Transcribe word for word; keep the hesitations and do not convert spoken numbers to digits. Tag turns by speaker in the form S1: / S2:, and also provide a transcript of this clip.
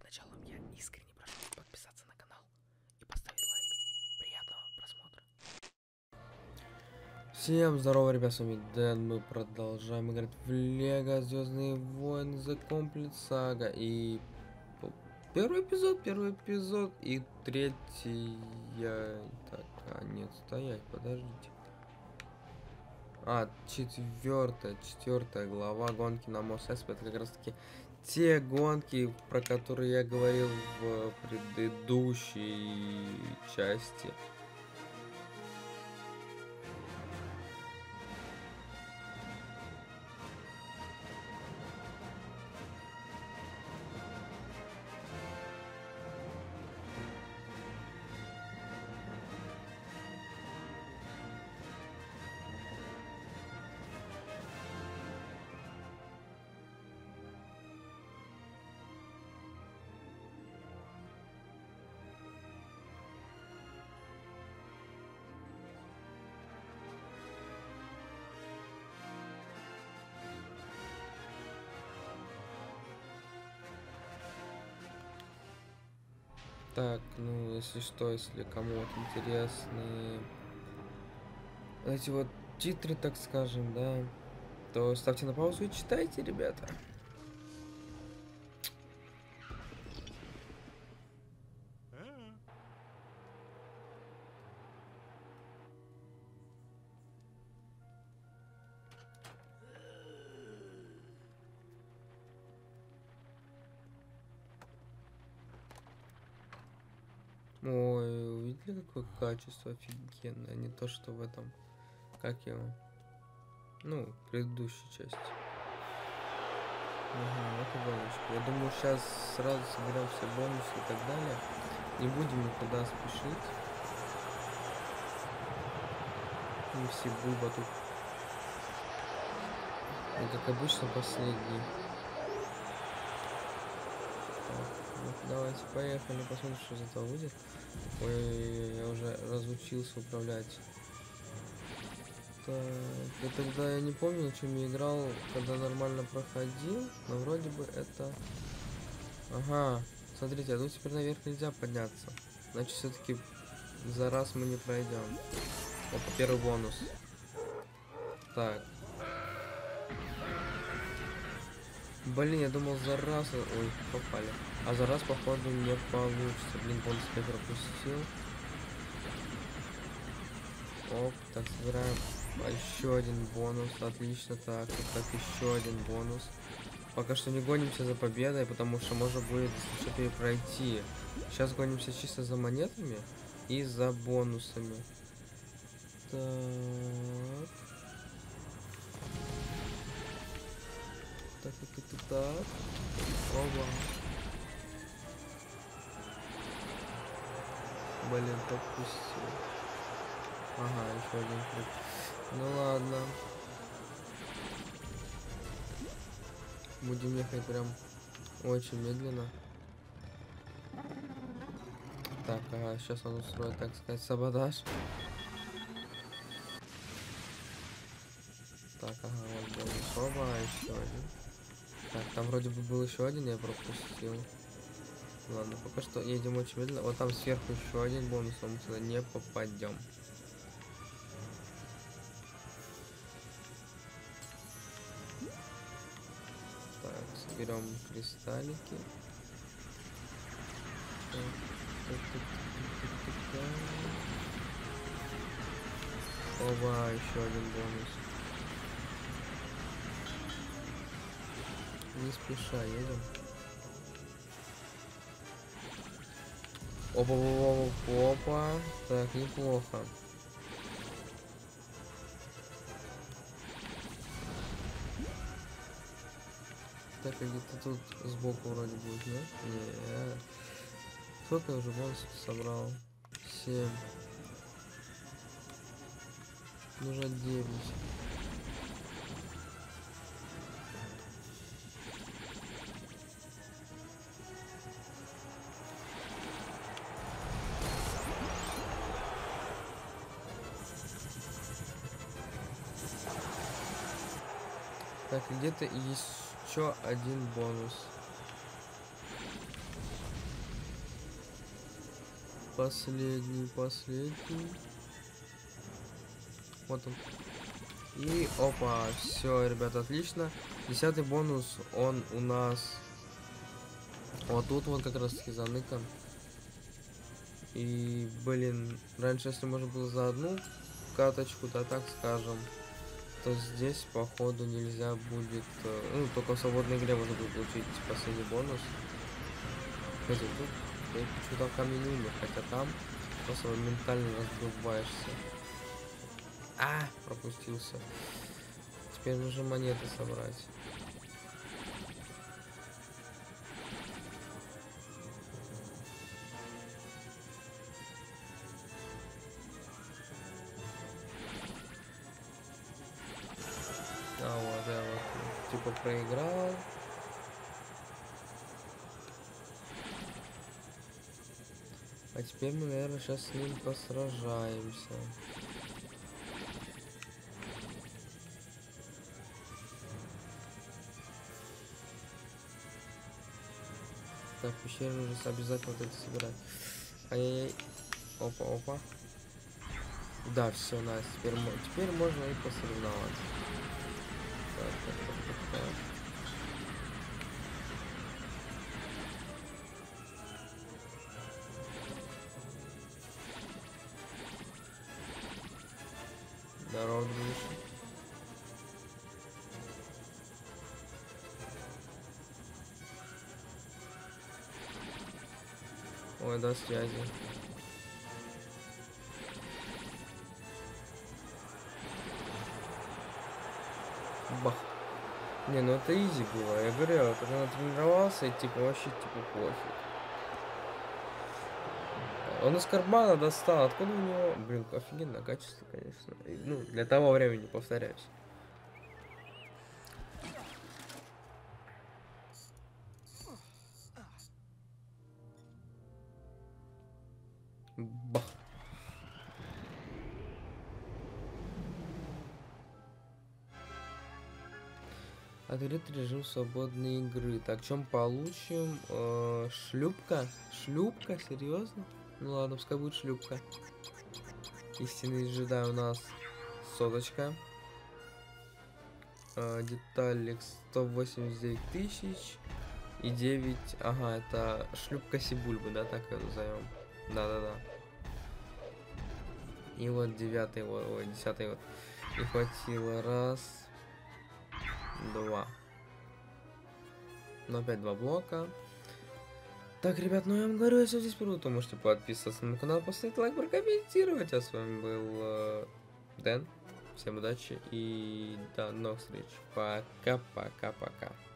S1: началом я искренне прошу подписаться на канал и поставить лайк. Приятного просмотра. Всем здорово, ребят, с вами Дэн. Мы продолжаем играть в Лего Звездные войны The Complete Saga. И первый эпизод, первый эпизод и третий. Так, а нет, стоять, подождите. А, четвертая, четвертая глава гонки на Мос Эспи. Это как раз таки те гонки, про которые я говорил в предыдущей части. Так, ну, если что, если кому-то интересны эти вот титры, так скажем, да, то ставьте на паузу и читайте, ребята. Ой, увидели, какое качество офигенное, не то, что в этом, как его, ну, предыдущей части. Ага, это гоночка. Я думаю, сейчас сразу соберем все бонусы и так далее. Не будем никуда спешить. Не все буба тут. И как обычно последний. Давайте, поехали, посмотрим, что из этого выйдет. Ой, я уже разучился управлять. Так, я тогда я не помню, чем я играл, когда нормально проходил, но вроде бы это... Ага, смотрите, а тут теперь наверх нельзя подняться. Значит, все-таки за раз мы не пройдем. Опа, первый бонус. Так. Блин, я думал за раз... Ой, попали. А за раз, походу, не получится. Блин, бонус я пропустил. Оп, так, собираем еще один бонус. Отлично, так, так, еще один бонус. Пока что не гонимся за победой, потому что можно будет, если что-то и пройти. Сейчас гонимся чисто за монетами и за бонусами. Так. Так, так, так, так, так. Оба. Блин, пропустил. Ага, еще один крик. Ну ладно. Будем ехать прям очень медленно. Так, ага, сейчас он устроит, так сказать, саботаж. Так, ага, вот бонус. Оба, еще один. Так, там вроде бы был еще один, я пропустил. Ладно, пока что едем очень медленно. Вот там сверху еще один бонус, а мы сюда не попадем. Так, соберем кристаллики. Так, так, так, так, так, так, так. Оба, еще один бонус. Не спеша едем. Опа, опа, опа. Так, неплохо. Так, а где-то тут сбоку вроде будет, нет? Нет. Сколько я уже бонусов собрал? Семь. Нужно девять. Так, где-то еще один бонус. последний, последний. Вот он. И опа, все, ребята, отлично. Десятый бонус, он у нас вот тут вот как раз таки заныкан. И, блин, раньше, если можно было за одну каточку, да, так скажем, то здесь, походу, нельзя будет, ну, только в свободной игре можно будет получить последний бонус. Хотя тут что-то в камень не умер, хотя там просто моментально разбиваешься. А, пропустился. Теперь нужно монеты собрать. А вот, я вот типа проиграл. А теперь мы, наверное, сейчас с ним посражаемся. Так, пещеру нужно обязательно вот это собирать. Ай-яй-яй. Опа, опа. Да, все, Настя. Теперь, теперь можно и посоревноваться. Так, так, так, так, так. Здорово, дружище. Ой, до связи. Бах. Не, ну это изи было. Я говорю, я когда натренировался, и типа вообще типа пофиг. Он из кармана достал. Откуда у него? Блин, офигенное качество, конечно. И, ну, для того времени, повторяюсь. Бах. Открыть режим свободной игры. Так, чем получим? Э, шлюпка? Шлюпка? Серьезно? Ну ладно, пускай будет шлюпка. Истинный джедай у нас соточка. Э, деталик сто восемьдесят девять тысяч. И девять. Ага, это шлюпка Сибульбы, да, так ее назовем. Да-да-да. И вот девятый, вот, ой, десятый вот. И хватило. Раз. Два. Ну, опять два блока. Так, ребят, ну я вам говорю, если здесь первый, то можете подписываться на мой канал, поставить лайк, прокомментировать. А с вами был э, Дэн. Всем удачи и до новых встреч. Пока-пока-пока.